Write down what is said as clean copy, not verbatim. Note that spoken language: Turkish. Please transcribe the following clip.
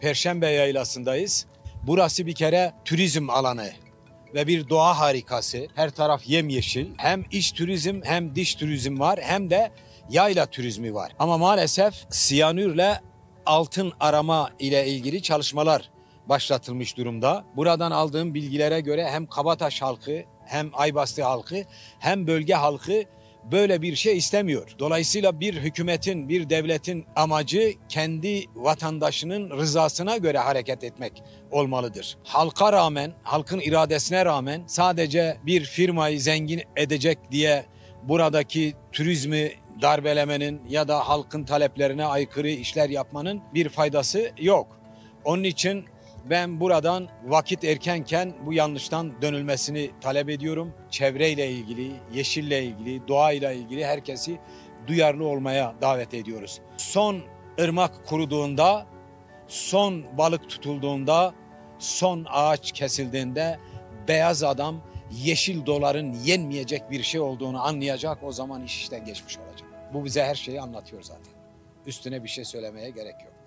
Perşembe Yaylası'ndayız. Burası bir kere turizm alanı ve bir doğa harikası. Her taraf yemyeşil. Hem iç turizm hem dış turizm var, hem de yayla turizmi var. Ama maalesef siyanürle altın arama ile ilgili çalışmalar başlatılmış durumda. Buradan aldığım bilgilere göre hem Kabataş halkı, hem Aybastı halkı, hem bölge halkı böyle bir şey istemiyor. Dolayısıyla bir hükümetin, bir devletin amacı kendi vatandaşının rızasına göre hareket etmek olmalıdır. Halka rağmen, halkın iradesine rağmen sadece bir firmayı zengin edecek diye buradaki turizmi darbelemenin ya da halkın taleplerine aykırı işler yapmanın bir faydası yok. Onun için ben buradan vakit erkenken bu yanlıştan dönülmesini talep ediyorum. Çevreyle ilgili, yeşille ilgili, doğayla ilgili herkesi duyarlı olmaya davet ediyoruz. Son ırmak kuruduğunda, son balık tutulduğunda, son ağaç kesildiğinde beyaz adam yeşil doların yenmeyecek bir şey olduğunu anlayacak. O zaman iş işten geçmiş olacak. Bu bize her şeyi anlatıyor zaten. Üstüne bir şey söylemeye gerek yok.